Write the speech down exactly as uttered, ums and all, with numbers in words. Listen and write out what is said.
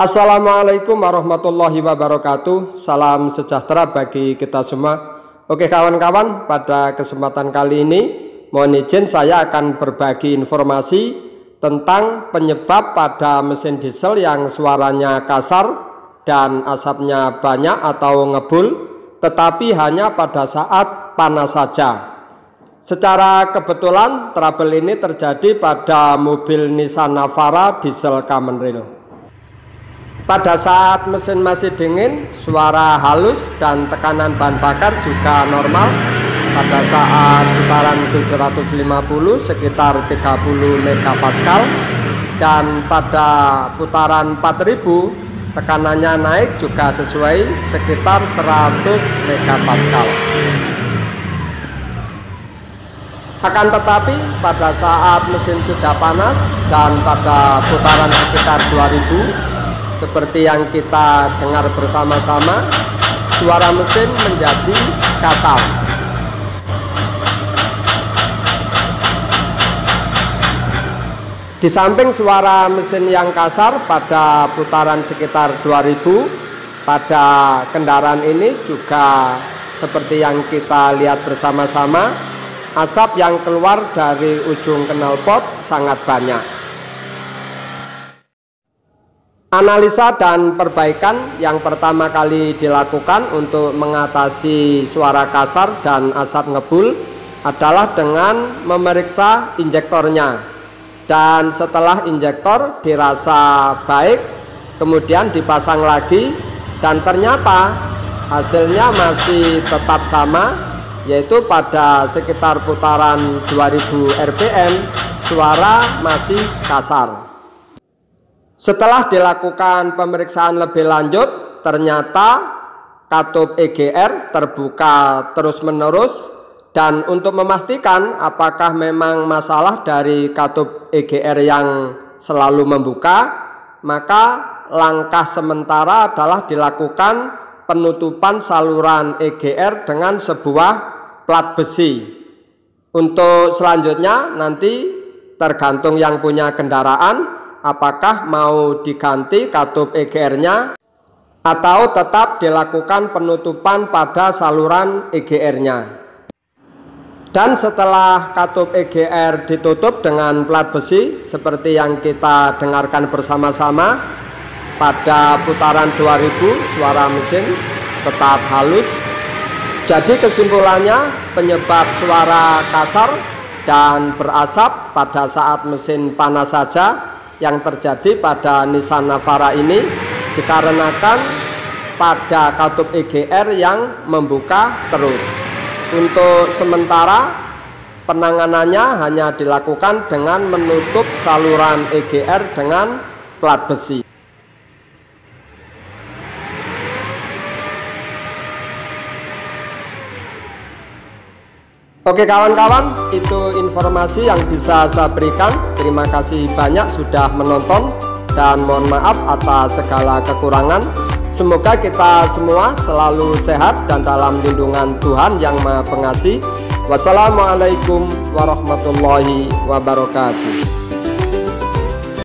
Assalamualaikum warahmatullahi wabarakatuh. Salam sejahtera bagi kita semua. Oke kawan-kawan, pada kesempatan kali ini mohon izin saya akan berbagi informasi tentang penyebab pada mesin diesel yang suaranya kasar dan asapnya banyak atau ngebul, tetapi hanya pada saat panas saja. Secara kebetulan trouble ini terjadi pada mobil Nissan Navara diesel common rail. Pada saat mesin masih dingin, suara halus dan tekanan bahan bakar juga normal. Pada saat putaran tujuh ratus lima puluh sekitar tiga puluh megapascal, dan pada putaran empat ribu tekanannya naik juga sesuai sekitar seratus megapascal. Akan tetapi pada saat mesin sudah panas dan pada putaran sekitar dua ribu, seperti yang kita dengar bersama-sama, suara mesin menjadi kasar. Di samping suara mesin yang kasar pada putaran sekitar dua ribu, pada kendaraan ini juga seperti yang kita lihat bersama-sama, asap yang keluar dari ujung knalpot sangat banyak. Analisa dan perbaikan yang pertama kali dilakukan untuk mengatasi suara kasar dan asap ngebul adalah dengan memeriksa injektornya. Dan setelah injektor dirasa baik, kemudian dipasang lagi, dan ternyata hasilnya masih tetap sama, yaitu pada sekitar putaran dua ribu R P M suara masih kasar. Setelah dilakukan pemeriksaan lebih lanjut, ternyata katup E G R terbuka terus-menerus, dan untuk memastikan apakah memang masalah dari katup E G R yang selalu membuka, maka langkah sementara adalah dilakukan penutupan saluran E G R dengan sebuah plat besi. Untuk selanjutnya nanti tergantung yang punya kendaraan, apakah mau diganti katup E G R-nya atau tetap dilakukan penutupan pada saluran E G R-nya. Dan setelah katup E G R ditutup dengan plat besi seperti yang kita dengarkan bersama-sama, pada putaran dua ribu suara mesin tetap halus. Jadi kesimpulannya, penyebab suara kasar dan berasap pada saat mesin panas saja yang terjadi pada Nissan Navara ini dikarenakan pada katup E G R yang membuka terus. Untuk sementara penanganannya hanya dilakukan dengan menutup saluran E G R dengan plat besi. Oke kawan-kawan, itu informasi yang bisa saya berikan. Terima kasih banyak sudah menonton, dan mohon maaf atas segala kekurangan. Semoga kita semua selalu sehat dan dalam lindungan Tuhan yang Maha Pengasih. Wassalamualaikum warahmatullahi wabarakatuh.